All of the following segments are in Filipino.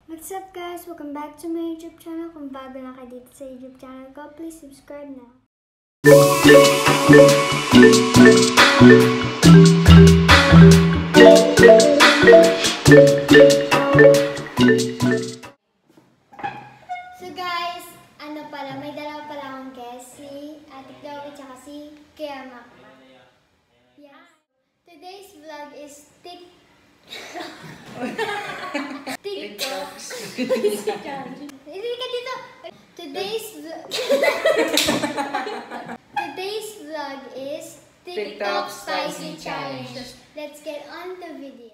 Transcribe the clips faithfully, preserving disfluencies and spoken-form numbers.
What's up guys? Welcome back to my YouTube channel. Kung bago na kayo dito sa YouTube channel ko, please subscribe na. So guys, ano pala, may dalawa pala akong guest, si Ate Chloe at si Kuya Mac. Yes. Today's vlog is tik TikTok. Hindi ka dito. Today's vlog. Today's vlog is TikTok Spicy Challenge. Let's get on the video.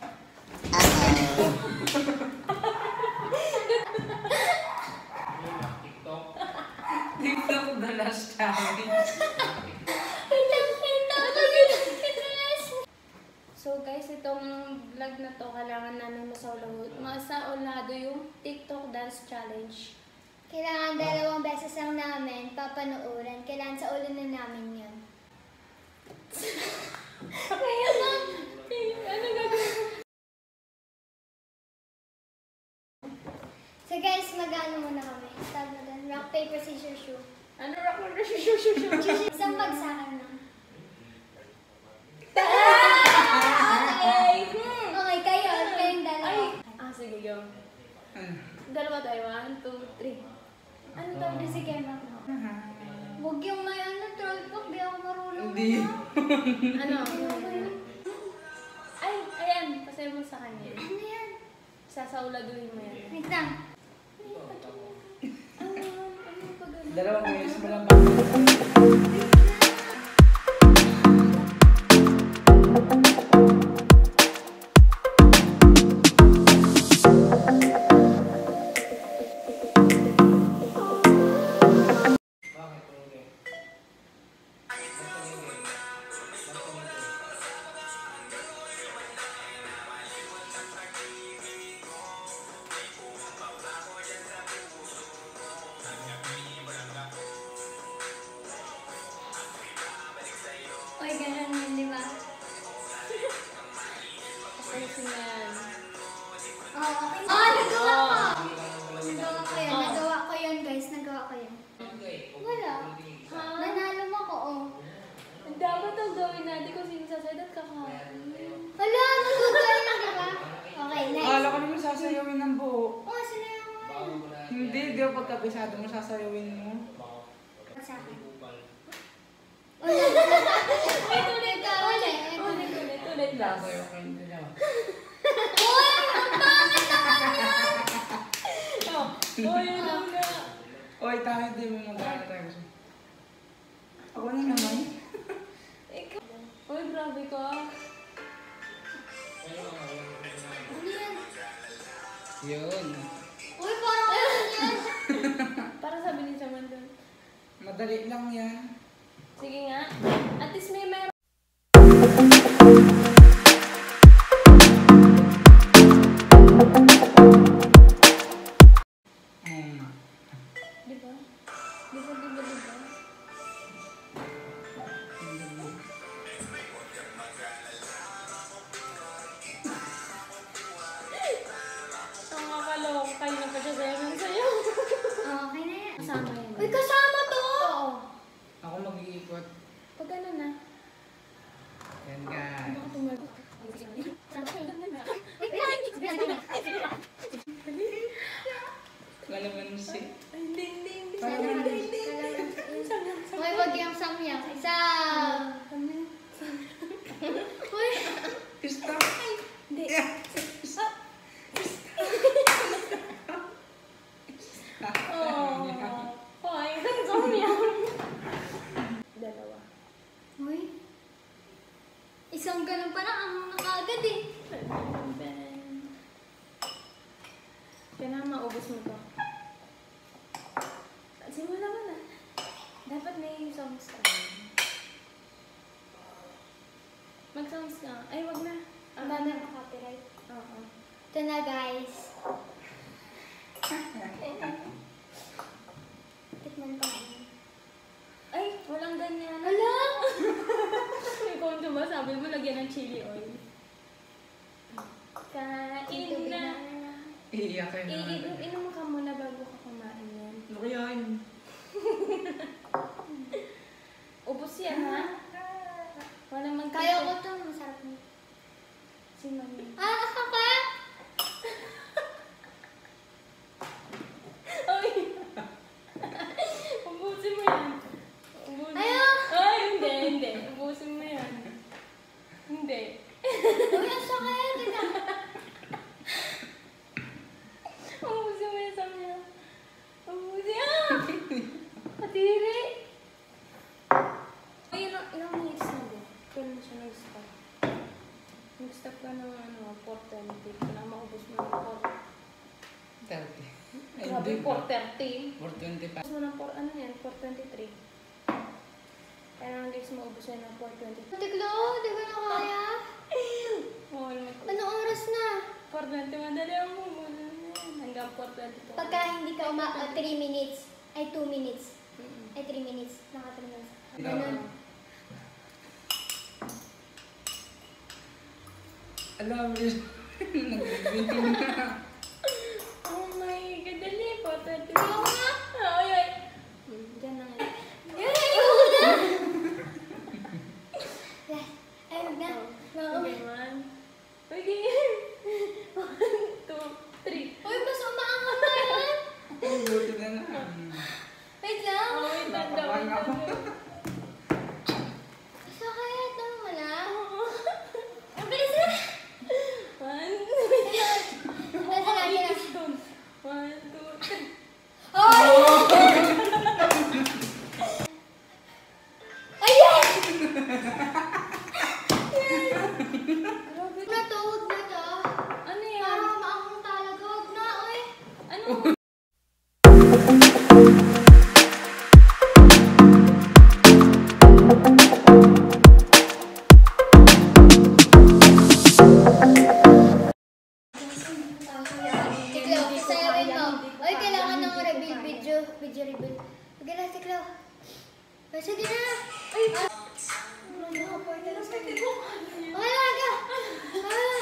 TikTok. TikTok the last challenge. So guys, itong vlog na to, kailangan namin masaulado yung TikTok Dance Challenge. Kailangan dalawang beses lang namin papanoorin. Kailangan sa ulo na namin yun. Kaya ma'am, ano gagawin? So guys, mag-ano muna kami. Start na doon. Rock, paper, scissors, shoe. Ano rock, paper, scissors, shoe? Isang bagsakan lang. Okay, kayo. Kayong dalawa. Ah, sige, go. Dalawa tayo. One, two, three. Ano daw din si Kema? Huwag yung may ano, troll talk. Di ako marunong. Hindi. Ano? Ay, ayan. Pasayo mo sa kanya. Ano yan? Sasauladuhin mo yan. Wait lang. Ano? Ano pa gano'n? Dalawang ways mo lang. Uy, ganun yun, di ba? Ayusin mo yan. Oo, okay. Oh, nagawa ko! Nagawa ko yun. Nagawa ko yun, guys. Nagawa ko yun. Wala. Ha? Nanalo mo ko, oh. Dapat ang gawin natin kung sino sasayaw at kakain. Wala, nagawa yun, di ba? Okay, next. Akala ko naman sasayawin ng buo. Oo, sinayaw mo yun. Hindi, di ba pagkabisado mo sasayawin mo? Sa akin. Wala. Ulit, ulit ka, ulit. Ulit, ulit, ulit lang. Sasayaw ko hindi na. Uy, ang pangit naman yun! Oh, yun lang na. Oy, tayo din mo magkano tayo. Ako na naman. Ikaw. Uy, grabe ka. Ano yan? Yun. Uy, parang ano yan? Para sabi ni Saman doon. Madali lang yan. Sige nga. At least may meron. Hmm. Di ba? Di ba, di ba, di ba? Ang makalong. Kayo na pa siya sayo ng sayo. Okay na yan. Kasama yun. Uy, kasama to! Oo. Ako mag-iikot. Pag ano na. Yan guys. Baka tumagot. Lalamansi. Hindi, hindi, hindi. Parang Hindi, ano? hindi. Uy, wag yung samyak. Isa! Uy! Pista. Hindi. Oh, fine. That's all yan. Dalawa. Uy! Isang ganun pa lang ang nakagad eh. Kailangan maubos mo to. Simula mo na. Dapat may songs ka. Mag-songs ka. Ay, wag na. Ang dami ang copyright. Oo. Ito na guys. Tikman pa ngayon. Ay, walang ganyan. Wala! Ikaw ba? Sabi mo, lagyan ng chili oil. Kain na. Iya. tayo I- naman. i- Inom ka muna bago ka kumain yan. Ano kaya yun? Ubus yan, ha? Wala man Kaya ko to, masarap na. Si Mami. Ah, asa ka? Ay! Ubusin mo yan. Ubusin. Ayaw! Ay, hindi, hindi. Ubusin mo yan. Hindi. Uy, ang sakit. Teka. Ubusin mo yan sa mga. Ubusin. Ah! Patiri! Ay, ilang, ilang minutes na din. Kailan siya nag-stop? Nag-stop ka ng ano, four twenty. Kailangan maubos mo ng four. thirty. Ay, Grabe, hindi four ba? thirty. four twenty-five. Ubos mo ng four, ano yan? four twenty-three. Kailangan guys, maubos yan ng four twenty-three. Tiklo, di ba na kaya? Oh, alam mo. Anong oras na? four twenty, madali ang mumula na yan. Hanggang four twenty-two. Pagka hindi ka uma... three minutes. Ay, two minutes. Mm-mm. Ay, three minutes. Naka three minutes. Ikaw. Ganun. Alam mo yun. Nag-meeting na. Oh my God, dali. four twenty. Ayaw nga. Ay, ay. Hmm, Diyan na nga. Yun, ayaw na. Yes. Ay, wag na. Oo. Okay, one. Okay. One, two, three. Uy, mas umaangat na yan. Ay, buti na na. Wait lang. Oh, wait, lang daw. Napapawang ako. Sakit. Tama mo na. Ang bilis na. One. Nasa lagi na. One, two, three. Ay! Ayan! Grabe. Na to, huwag na to. Ano yan? Parang maakong talaga. Huwag na, oy. Ano? Tiklaw, sayarin mo. Oy, kailangan ng reveal video. Video reveal. Sige na, Tiklaw. Ay, sige na. Ay, ah. Wala ka. Ah.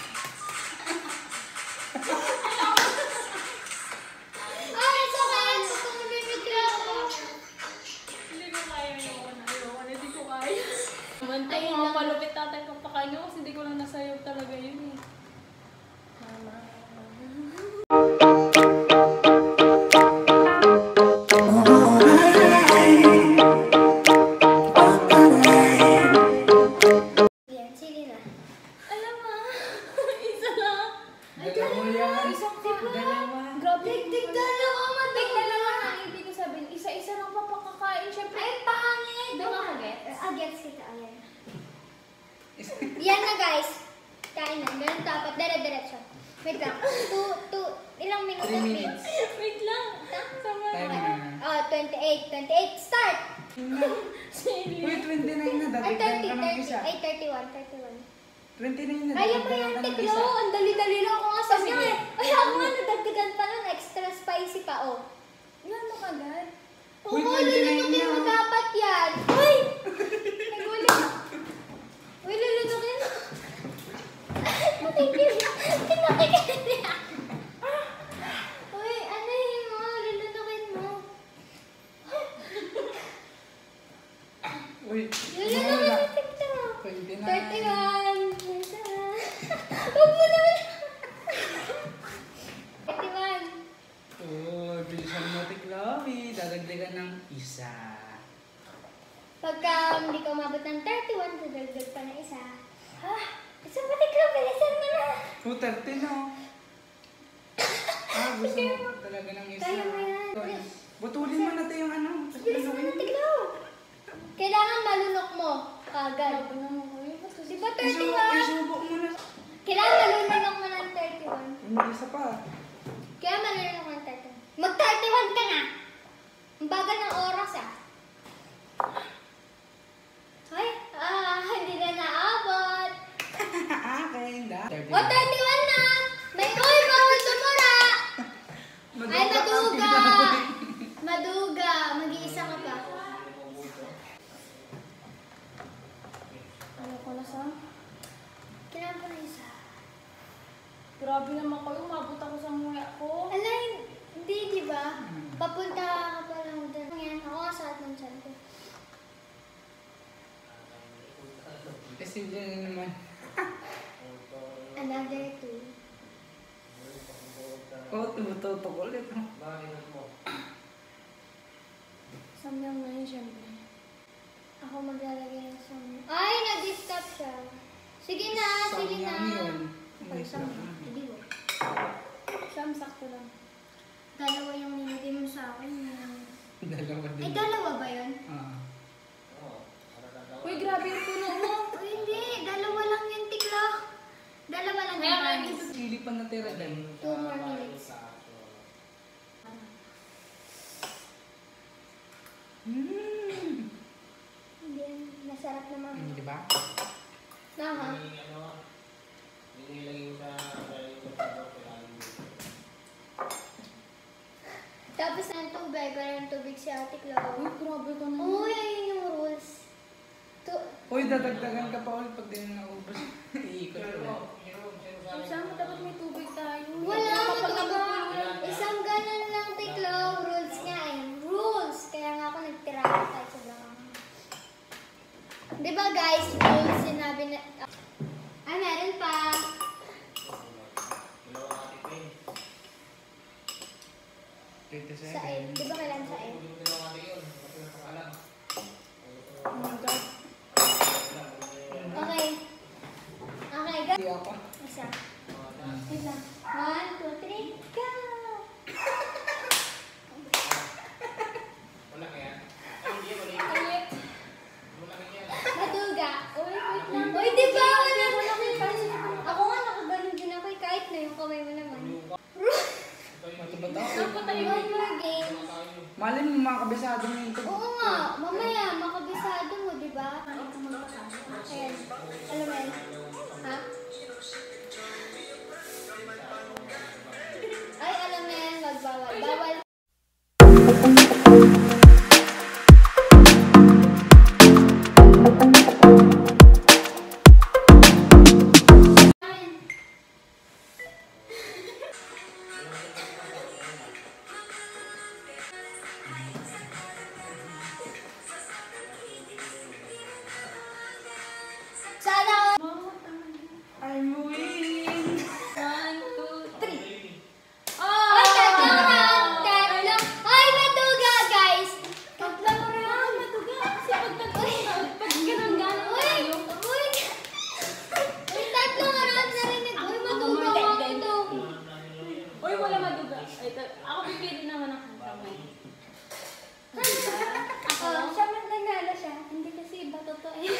Ay, sakit. Gusto mo bibigla ako. Hindi ko kaya yung ano, ayoko na, hindi ko kaya. Mantay Ayun mga lang. palupit tatay ko pa kanyo kasi hindi ko lang nasayaw talaga yun eh. Mama. Yan, sige na. Alam mo, isa lang. Dalawa yan. Isang ka. Dalawa. Grabe. Tig-tig dalawa, madami. Tig dalawa nga. Ibig ko sabihin, isa-isa lang pa pakakain. Siyempre, Ay, pangit. Di ba ka-gets? Ah, gets kita. Ayan. Yan na, guys. Kain na. Ganun dapat. Dire-diretso. Wait lang. Two, two, ilang minuto? Three minutes. wait lang. Sama Time na. na. Oh, twenty-eight. twenty-eight. Start! Sige. Uy, twenty-nine na. Ay, Dagdagan thirty, ka ng thirty. isa. Ay, thirty-one. thirty-one. twenty-nine na. Kaya pa dagdagan yan, ka ng Tiklo. isa. Ang dali-dali lang ako nga sabi Sige. niya eh. Ay, ako nga nadagdagan pa nun. Extra spicy pa, oh. Yan mo kagad. Oo, Uy, twenty-nine lulunukin mo na. dapat yan. Uy! Nagulat. Uy, lulunukin mo. Natigil. Natigil niya. Uy, ano yun mo? Lulunukin mo. Uy, Lulunukin wala. mo, TikTok. twenty-nine. thirty-one. Huwag mo naman. thirty-one. Oh, bilisan mo, Tiklawi. Dadagdagan ng isa. Pagka hindi ka umabot ng thirty-one, dadagdag pa na isa. Ha? Isa pa, Tiklo, bilisan mo na. Oh, thirty na. oh. Ah, gusto mo talaga ng isa. Kaya mo yan. Sorry. Butulin mo na tayo yung ano. Bilisan mo na, Tiklo. Kailangan malunok mo kagad. Ano mo ko yun? Ba't kasi Di ba Isubo, thirty-one? isubo mo na. Kailangan malunok mo ng thirty-one. Hindi, isa pa. Kaya malunok mo ng thirty-one. Mag-thirty-one ka na. Ang bagal ng oras ah. Ay, ah, hindi na naabot. Okay, hindi. O, thirty-one na. May uy, bawal tumura. Ay, maduga. Maduga. Mag-iisa ka pa. Ano ko na sa? Kailangan pa na isa. Grabe naman kayo. Umabot ako sa mga Si Jen naman. Another two. Oh, tumututok ulit. Samyang na yun, syempre. Ako maglalagay ng samyang. Ay, nag-stop siya. Sige na, sige na. Samyang yun. Ay, samyang. Hindi mo. Siyam, sakto lang. Dalawa yung nilagay mo sa akin. Dalawa din. Ay, dalawa ba yun? Ah. Uy, grabe yung puno mo. Uy, hindi. Dalawa lang yung tikla. Dalawa lang Kaya yung nga, panis. Sili pa natira din. Two more minutes. Hmm. Hindi, masarap naman. Hmm, di ba? Tama. Tapos ng tubig, pero yung tubig si Ate Uy, Clau. grabe ka na. Uy, ayun yung rules. To, Uy, dadagdagan ka pa ulit pag di na naubos. Iikot ulit. Saan mo dapat may tubig tayo? wala Kapag ka ba? napupuno- Isang ganun lang, Tiklo. Rules nga eh. Rules. Kaya nga ako nagtira ako kahit sobrang ako. Di ba guys, rules sinabi na... Ah, meron pa. eighty-seven. Sain. Di ba kailan sain? Oh my God. Okay. Okay, guys. Hindi ako. Isa. Isa. One, two, three, go! Ulit. Maduga. Uy, wait lang. Uy, di ba? Wala mo na kayo. Ako nga nakaganon din ako. eh, Kahit na yung kamay mo naman. Matabato. Saan ko tayo? One more game. Malin mo mga kabisado mo yung Oo nga. Mamaya, makabisado mo, di ba? Ayan. Alam mo yan? Ha? Ay, alam mo yan. Magbawal. Bawal. Sana ako. I'm winning! One, two, Three. Oh! Ay, tatlong round. Tatlo. Ay, matuga, guys. Tatlong round. Matuga. Kasi pag tatlong pag ganun gano'n Uy! tayo. Uy! Uy, tatlong round narinig. Uy, matuga Hindi, ako hindi. to. Uy, wala maduga. Ay, ta- ako pipili naman ang kamay. Oh, siya man nanalo siya. Hindi kasi iba totoo eh.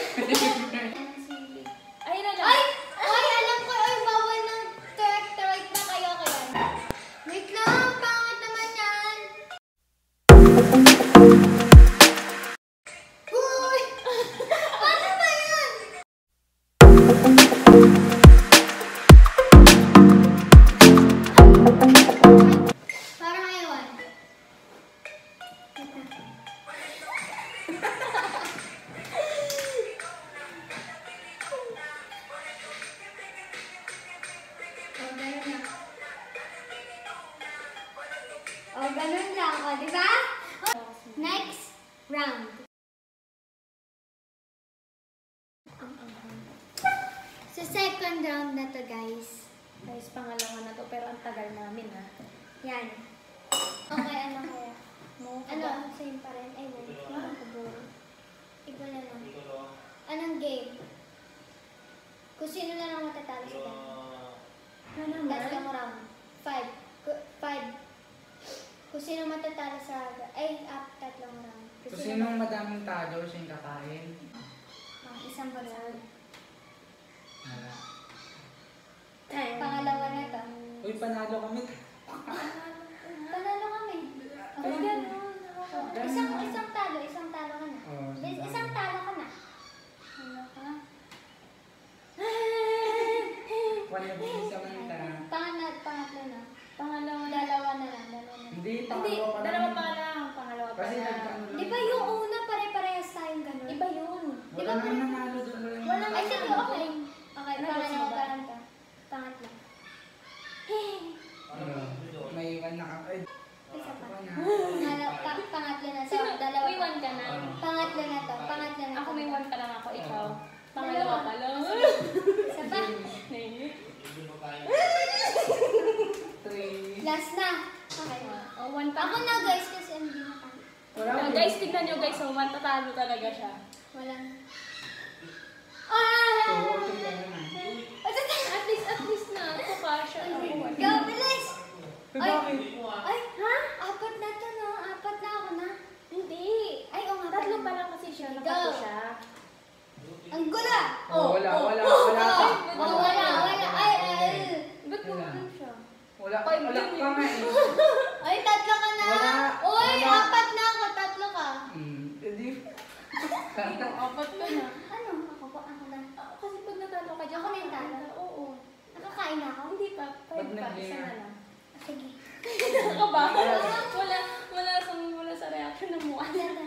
Ay, na lang. Ay! Ay, alam ko. Ay, bawal ng correct na kayo kaya. Wait lang, pangit naman yan. Uy! Ano ba yan? Parang ewan. Oh, ganun lang. Oh, ganun lang. O, di ba? Oh, next round. Sa second round na to, guys. Guys, pangalawa na to, pero ang tagal namin ha. Yan. Okay, ano kaya? Mo, Ano? Same pa rin. Ay, wait. Ano ko bro? Iba na lang. Anong game? Kung sino na lang matatalo sa dalawa. Ano naman? Tatlong round. Five. Ku- Five. Kung sino matatalo sa... Ay, up, tatlong round. Kung sino ang madaming talo, siya yung kakain. Ah, isang round. Wala. Time. Pangalawa na to. Uy, panalo kami. Panalo kami. Ay, ganun. Oh, isang, isang talo, isang talo ka na. Oo, isang Is- talo. isang talo ka na. Ano ka? Wala din sa manta. Pangat, pangatlo na. Pangalawa na. Dalawa na lang, dalawa na lang. Hindi, Hindi, pangalawa ka dalawa lang. pa lang. Pangalawa pa Kasi lang. nagkano Di ba yung una pare-parehas tayong ganun? Iba yun. Di Wala ba naman pare- nanalo doon. Wala Wala naman Ay, nanalo. sige, okay. Okay, Ano, pangalawa gusto mo ba? ka lang to. Pangatlo. Ano? May iwan na ka. Ay, Isa pa. ako na. Pangalawa, pa- pangatlo na to. Sino? Dalawa May pa. one ka na. Ano? Pangatlo na to. Pangatlo na to. Ako may one pa lang ako, ikaw. Oo. Pangalawa ka lang. Isa pa. Three. Last na. Okay. Oh, one pa. Ako na guys kasi hindi na kami. Wala Ah, ko. guys, tignan nyo guys. So, matatalo talaga siya. Walang... So, Ah! okay lang na. At least, at least na. Ito ka siya. Go, bilis! Eh, Ay. bakit? Ay, ha? Apat na to, no? Apat na ako na. Hindi. Ay, oo nga. Tatlo pala. pa lang kasi siya. Go. Nakato siya. Ang gula! Oh, wala, oh, wala, oh, wala Oh, pa. oh, wala, wala. Ay, ay. Ba't mo Wala. ano siya? Wala, Five wala yun pa nga eh. Ay, tatlo ka na. Wala. Uy, Wala. apat na ako. Tatlo ka. Hmm, edi. Ito, apat ka na. Ano? Ako po, ako na. Ah, kasi pag natalo ka dyan, Ako na yung talo? Oo. Nakakain na ako? Hindi pa. Five Pag pa. nag-game Isa na. na lang. Sige. Ano ba? Wala, wala sa, wala sa reaction ng mukha.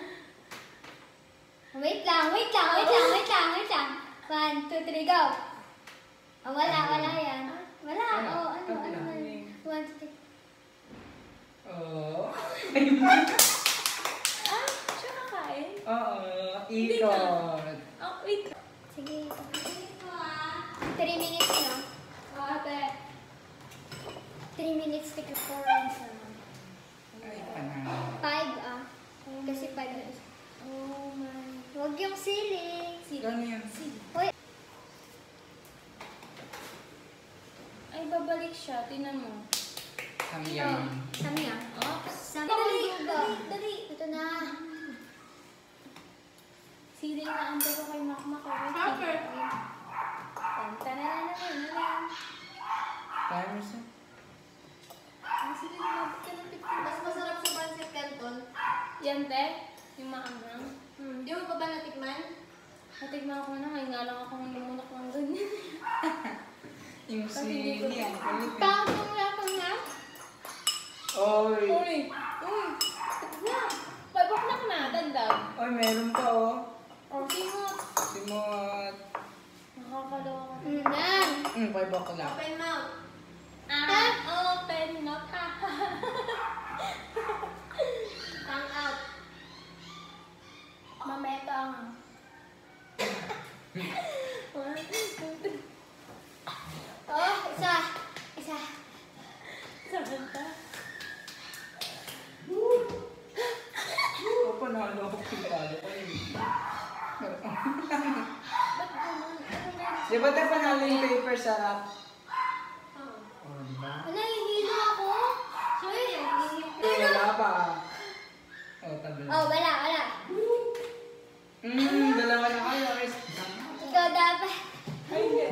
Wait lang, wait lang, wait lang, wait lang, wait lang. One, two, three, go. Oh, wala, wala yan. Wala, Wala. oh, ano, Wala. ano, ano. One, two, three. Oh. Ah, siya kakain? Oo, Hindi ikot. Oh, wait. Sige. Three minutes na. Oh, ate. Three minutes, take a four rounds naman. Ay, panalo. Five, ah. Kasi five na. Oh my. Huwag yung sili. Gano'n yan? Uy, Ay, babalik siya. Tinan mo. Samyang. Samyang. Oops. Samyang. Dali, dali, dali. Ito na. Siling na ang ko kay Makmak. Okay. Tantanana naman. Timers eh. Ang siling na abot ka ng fifteen. Mas masarap sa pancit canton. Yan, te. Yung maanghang. Hmm. Di mo pa ba natikman? Natignan ko na. Ngayon nga lang ako namunok ng ganyan. Yung Kasi hindi ko- sili, ang kulit eh. Pangong na ko na. Oy. Uy! Uy! Na! Pabaknak na. Dandag. Oy, meron pa oh. O, simot. Simot. Nakakalawa ka. Mm, yan. Hmm, five o'clock. Open mouth. Ah, open up. Tongue out. Mametang. One, two, three. Oh, isa. Isa. Saban ka. Oo, panalo ako pintalo ko yun. Ba't ganun? Ano meron? Di ba tayo panalo yung paper sarap? Oh. Oo, di ba? Ano, hihilo ako? Uy, Eh, wala pa. Oh, tabi. Oh, wala, wala. Hmm, dalawa na kayo. Ikaw dapat. Ay, hindi.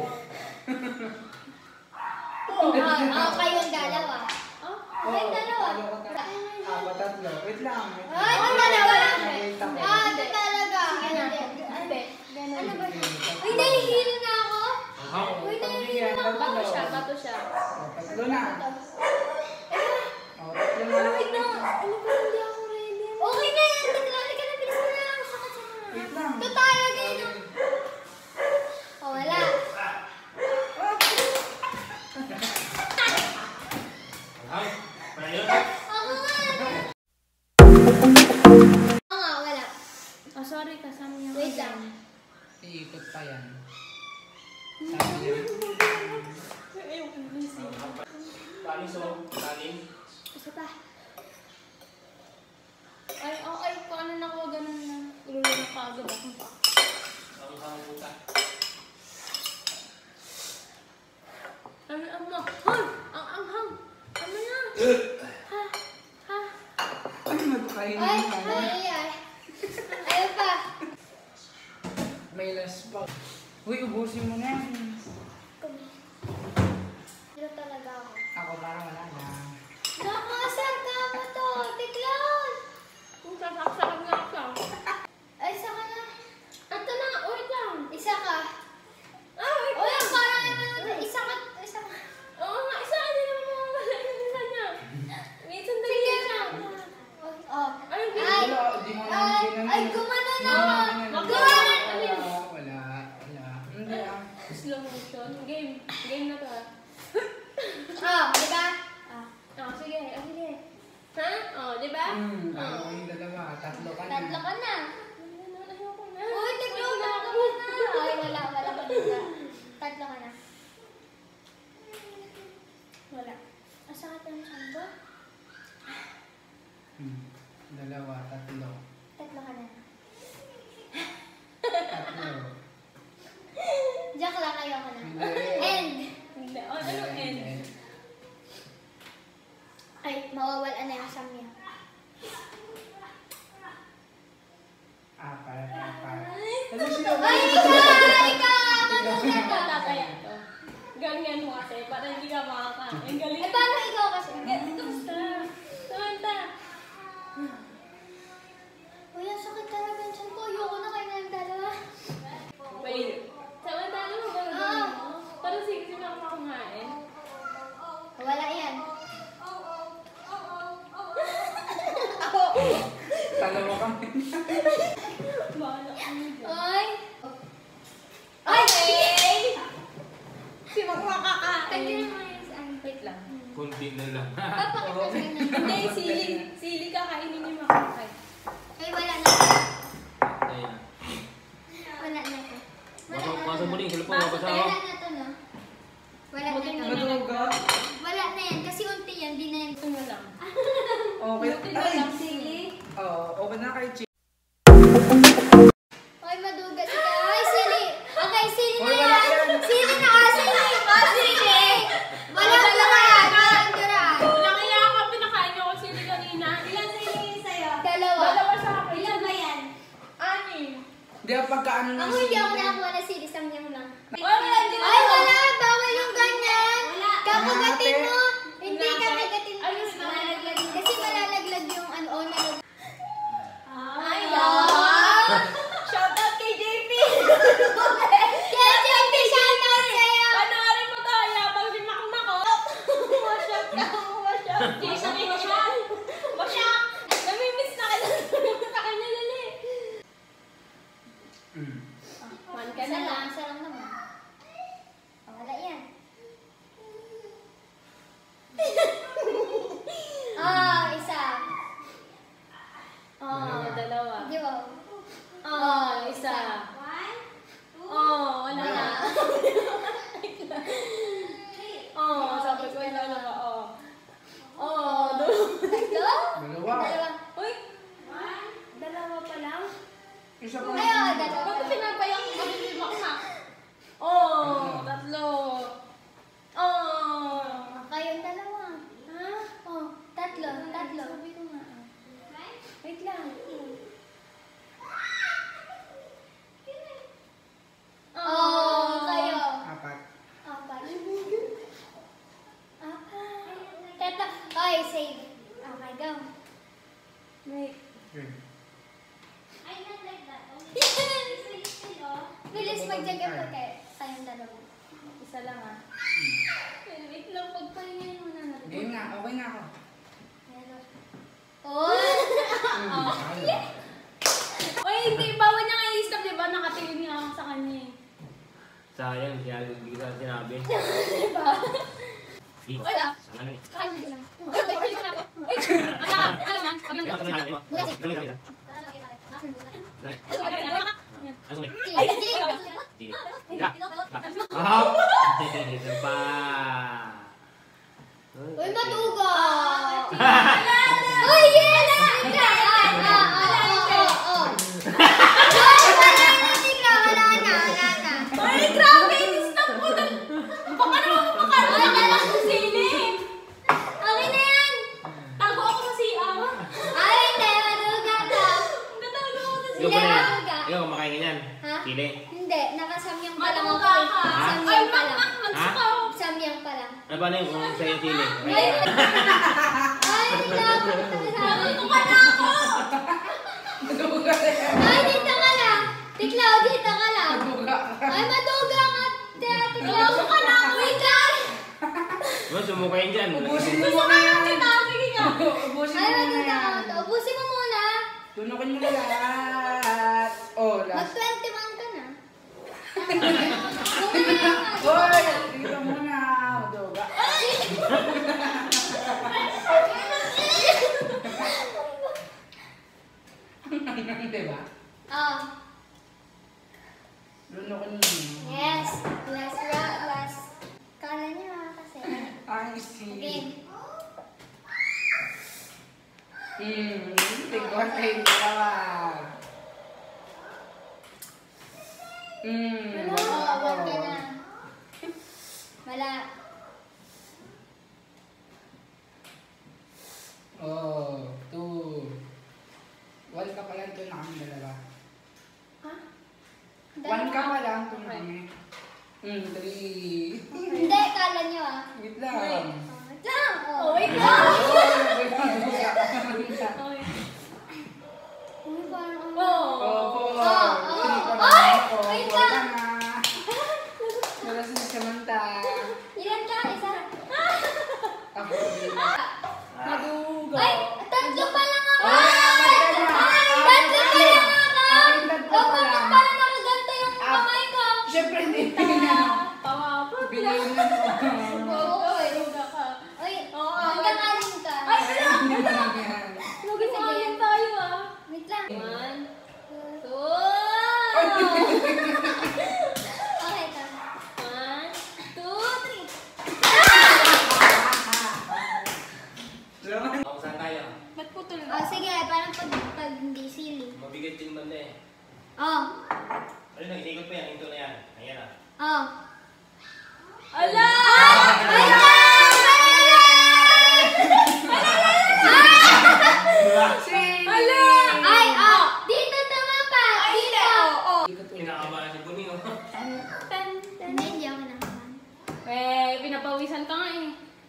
Oh, oh, kayong dalawa. Oh, Oo, Kayong dalawa. dalawa ka. Apat, tatlo. Wait lang. wait lang. Ay, ito dalawa. Wait lang. Ah, ito talaga. Sige na. Hindi. Ate, ganun. Ano ba? Tatlo. Uy, nahihilo na ako. Oo, Uy, pagbigyan, nahihilo tatlo. Bato siya, bato siya. Oh, tatlo na. Ito. Oh, tatlo na. Wait na. Ano ba hindi ako ready? Okay na yan. Taglali ka na. Bilis mo na. Saka, saka. Wait lang. Ito tayo, ganyan. Oh, wala. Ako nga. Oo nga, wala. Oh, sorry, kasama niya. Wait lang. Iikot pa yan. Sabi niya. Ayoko na siya. Isa pa. Ay, oh, ay, kung ano na ko, ganun na. Ululunok ka agad ako pa. Ano, ang mo? Hoy! Ang anghang! Ano na? Ha? Ha? Ay, magkain Ay, na tayo. ay, ay. Ayaw pa. May last pa. Uy, ubusin mo na yan. Dito talaga ako. Ako parang wala na. Nakasar ka pa to. Tiklon. Kung sasaksakan nga ako. Ay, isa ka na. Ito na, wait lang. Isa ka. Ah, wait Uy, lang. parang ano, isa ka. Isa ka. Oo nga, isa, hindi naman mawawala yung isa niya. Wait, sandali Sige na. Oh. Ay, hindi. Ay, Wala, di mo naman ay, ginanon. ay, gumano na. Gumano na. Gumano. Wala, wala, wala. Hindi ah. Slow motion. Game. Game na to ah. Oh, di ba? Ah, oh, sige. Oh, sige. Ha? Oh, di ba? Hmm, Oh. talo kayong dalawa. Tatlo ka na. Tatlo ka na. Ayoko na. Uy, tiklon. Tatlo ka na. Ay, wala, wala ka na. Tatlo ka na. Wala. Asa ka tayo saan ba? Hmm. Dalawa, tatlo. Tatlo ka na. Tatlo. Joke lang, ayoko na. Hindi. End! Hindi. O, anong end? Ay, mawawala na yung samya. Apat, apat. Ano siya? Ay, ikaw! Ikaw! Matugat ka! Tataya to. Ganyan mo kasi, para hindi ka makakain. Galing. Eh, paano ikaw kasi? Kamusta? Samantha. Uy, ang sakit talaga yung tiyan ko. Ayoko na kayo ng dalawa. Wait. Samantha, ano mo ba Oo. gawin mo? Parang sige sila ako kumain. Wala yan. Dalawa kami. Bahala kami dyan. Ay! Okay! Si Makma Pwede kakain. naman yung sa ano. Wait lang. Kunti na lang. Papakita sa'yo na. Hindi, sili. Sili kakainin ni Makma. Ay, wala na. Ayan. Wala na to. Wala Pasok, na pasok to. mo din. Kulap mo, Pasok mabasa tayo. ako. Wala na to, no? Wala na Buti to. na Maduga. Wala na yan. Kasi unti yan. Di na yan. Ito na lang. Okay. Buti na Ay! lang sili. Oo, okay na kay Chi. Ay, madugas ka. Ay, sili. Okay, sili na Hoy, wala yan. yan. Sili na ka. Sili. Oh, sili. Wala ka na yan. Walang duraan. Walang iya ka, pinakain niyo ako sili kanina. Ilan sili sa'yo? Dalawa. Dalawa sa akin. Ilan ba yan? Anim. Hindi ako pagkaano ng Ako hindi ako sili. nakakuha na sili. Samyang lang. Wala, hindi na Ay, ako. wala. Bawal yung ganyan. Wala. Kakagatin Ate. mo. Hindi Ate. kakagatin mo. Ayos na. Kasi malalaglag yung ano, oh, nalag. Ay, wow. Shout out kay J P! Kaya J P, shoutout sa'yo. Panoorin mo to, yabang si Makma ko. Wash out ka, wash out. Wash out, wash out. Wash out. Namimiss na kita sa kanya lali. Hmm. Man ka Isa na lang, lang. isa lang naman. Oh, wala yan. Ah, isa. Oh, dalawa. Di ba? Oh, isa. One, two, Oh, wala Wala. na. Oh, sabi ko yung dalawa. Oh. Oh, dalawa. Tatlo? Dalawa. Dalawa. Uy, dalawa pa lang? Isa pa. Ay, oh, dalawa. Bakit pinapayak mo si Makma? Oh, tatlo. Oh. Kayong dalawa. Ha? Oh, tatlo, tatlo. Sabi ko nga. ah. Wait lang. Oh, kayo. Apat. Apat. Apat. Tatlo. Ay, save. Okay, go. Wait. Good. I not like that. Okay. Sili, oh. Bilis mag-jaga po kayo. Kayong dalawa. Isa lang ah. Wait, wait lang. Pagpahingayin mo na natin. Game nga, okay nga ako. Oh! Hmm, ayaw. Uy, hindi. Bawal niya kayo i-stop, di ba? Nakatingin nga ako sa kanya eh. Sayang, siya hindi ko sinabi. Wala. Sana ni. Kayo lang. Wait, wait lang ako. Wait. Ano lang? Ano lang? Ano lang? Ano sinabi mo? Ano sinabi mo? Ano sinabi mo? Ay, sige. Sige. Tira. Ah! Ito pa. Uy, matuga! Uy, yes! Ah, ah, ah, ah, ah. Uy, wala na, tigla. Wala na, wala na. Ay, grabe! I-stop mo na. Baka naman makaroon na lang sa sili. Okay na yan. Tago ako sa C R. Ay, hindi, matuga to. Natago ako sa Ikaw Sila ba na yan? matuga. Ikaw kumakain ganyan? Ha? Sili? Hindi, nakasamyang pa lang ako. Matuga ka. Ha? Ay, Samyang pa lang. mak, magsuka ako. Samyang pa lang. Ano ba na yung kung sa'yo sili? Ay, ay, tigla. Nandito ka na ako. Maduga na yan. Ay, dito ka lang. Tiklaw, dito ka lang. Maduga ka. Ay, matuga nga. Tiklaw ka na ako. Ikaw. Ano, sumukain dyan. Ubusin mo Gusto muna ka yan. yung tinawag ka. Ubusin Ay, mo muna matuga ka. yan. Ubusin mo muna. Tunukin mo na lahat. Oh, Mag last. twenty-one ka na. Hoy! Dito muna. Maduga. Diba? Oh, Lunukin mo. yes. Last round. Hmm, tigwan kayo dalawa. Hmm, Oo, awal ka na. Wala. Oh, two. One ka pa lang ito na kami dalawa. Ha? One ka pa lang ito na kami. Hmm, three. Hindi, kala nyo ah. Wait lang. Wait lang. Oh, Oh, wait Oh, lang. wait lang. Okay. Uy, parang ano. Oh. Oh, four. Oh, Three oh. pa lang Ay! ako. Wait Four lang. ka na. Wala si Samantha. Ilan ka? Isa? Ako. Nadugo. Ay, tatlo pa lang ako! Ay, apat ka na. Ay, Apat tatlo ka pa na. lang ako! Akin tatlo Oh, pa bakit lang. parang nakaganto yung Ah. kamay ko? Siyempre, hindi na. Tama pa. Binayon na mo. Oo, eh. Duga ka. Uy, Oo, hanggang alin ka? Ay, wala. Hindi na lang yan. Lugi sa akin tayo ah. Wait lang. One, two. Okay, tama. One, two, three. Laman. Ako saan tayo? Ba't putol na? Oh, sige, parang pag, pag hindi sili. Mabigat din banda eh. Oh, Ano na, inikot pa yan, hinto na yan. Ayan ah. oh. Ala! Wait lang! Sing! Ala! Ay, oh! Dito tama pa! Dito! Kinakabahan si Buning oh. Ten. Hindi, hindi ako nakaman. Eh, pinapawisan ka nga eh.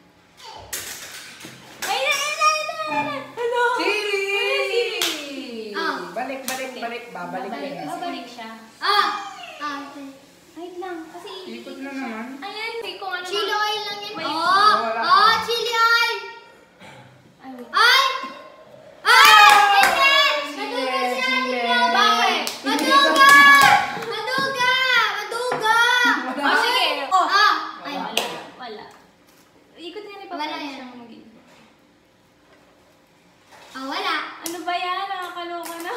Ay, na, ay, na, ay, na, ay, na. Hello? Sili! Ah. Balik, balik, balik. Babalik Babalik, yan. babalik siya. Ah! Ah, okay. Wait lang, kasi Ikot na naman. ayan, hindi ko ano. Chili oil lang yan. Wait. Oh! Wala. Oh, chili oil! Ay, wait. Ay! Ay! Hindi! Sili, Maduga siya! sili. Tingnan mo. Bakit? Maduga! Maduga! Maduga! Oh, sige. Oh. Ah! Ay, Wala, wala. Ikot nga ni Papa. Wala yan. siyang maging. ah, wala. Ano ba yan? Nakakaloka na.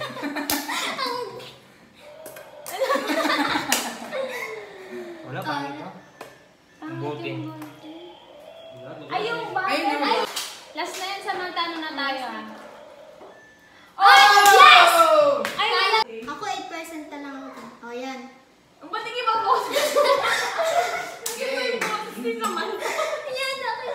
Wala, pangit ka. Ang bote. Ay, yung ba? Ay, naman. Ay, last na yan, Samantha, ano na tayo ah? Oh, yes! Oh! Ay, Kala, ako eight percent na lang ako. Oh, yan. ang ba't hindi ba boses? Game. Boses ni Samantha. Yan, okay.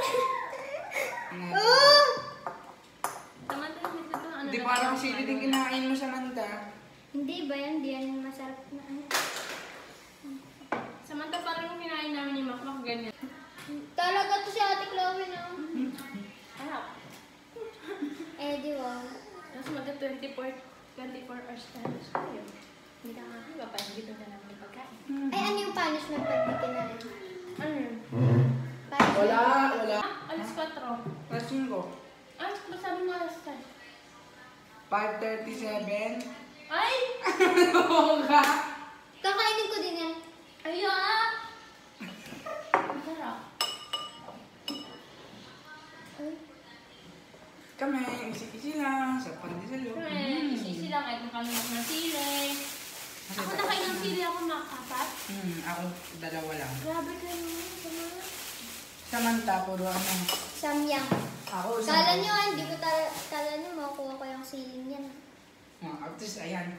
Oh! Samantha, yung ito, ano Di na parang tayo? sili din kinain mo, Samantha. Hindi ba yan? Hindi yan masarap na ano. Samantha, parang yung kinain namin ni Makmak, ganyan. Talaga to si Ate Chloe, no? Harap. Eh, di ba? Tapos magka twenty-four, twenty-four hours tayo. Ayun. Hindi ka nga, iba pa, dito na naman yung pagkain. Ay, ano yung punishment pag di kinain? Ano yun? Punishment. Wala, wala. Ah, alas kwatro. Asin ko. Ay, ba't sabi mo alas ten? five thirty-seven. Ay! Ano ka? Kakainin ko din yan. Ay, ah! Ang sarap. Ay. Kami, isi-isi lang. Sa pandesal. oh. Kami, isi-isi lang kahit nakalunok ng sili. Ako nakain ng sili ako makapat. Hmm, ako dalawa lang. Grabe kayo naman, sama. Samantha, puro ano. Samyang. Ako, Kala nyo, ah, hindi ko tala, kala nyo, makukuha ko yung siling yan. Oh, at least, ayan.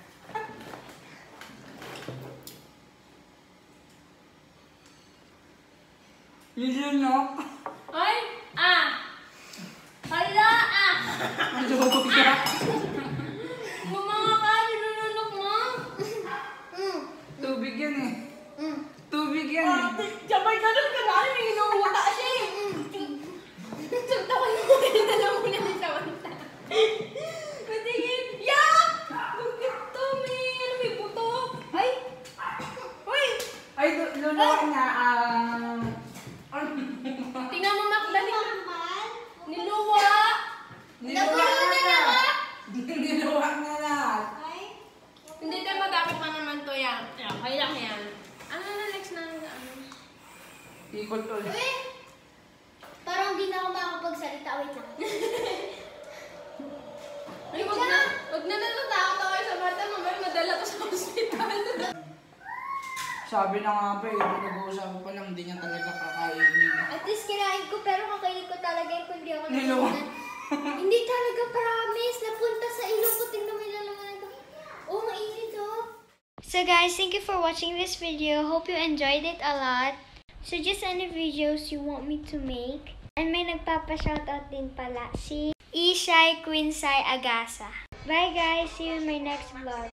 Nilunok. Ay! Ah! Hala! Ah! Ang luga. Mga ka, nilulunok mo? Mm. Tubig yan eh. Mm. Tubig yan eh. Sabay ka doon ka na, may inuuta siya eh. Sunta ko yung mga alam mo na ni Samantha. Patingin. Yak! Bakit to? May, ano, may buto. Ay! Uy! Ay, lu- lunok na. Um, Tingnan mo, Mac, dali. Niluwa! niluwak na lahat. Niluwak na lahat. Hindi tayo madami pa naman to yan. Yan, kaya lang yan. Ano na next na ano? Ikot ulit. Uy! Parang di na ako makakapagsalita. Wait lang. Ay, wag na. Wag na natatakot ako sa mata. Mamaya madala ko sa hospital. Sabi na nga ba eh, pinag-uusapan pa lang, hindi niya talaga kakainin. At least kinain ko, pero kakainin ko talaga yun kung di ako Niluwak. nasunan. Hindi talaga promise. Napunta sa ilong ko. Tingnan mo yung lalaman ko. Oh, mainit oh. So guys, thank you for watching this video. Hope you enjoyed it a lot. Suggest any videos you want me to make. And may nagpapa-shoutout din pala. Si Ishai Queensai Agasa. Bye guys. See you in my next vlog.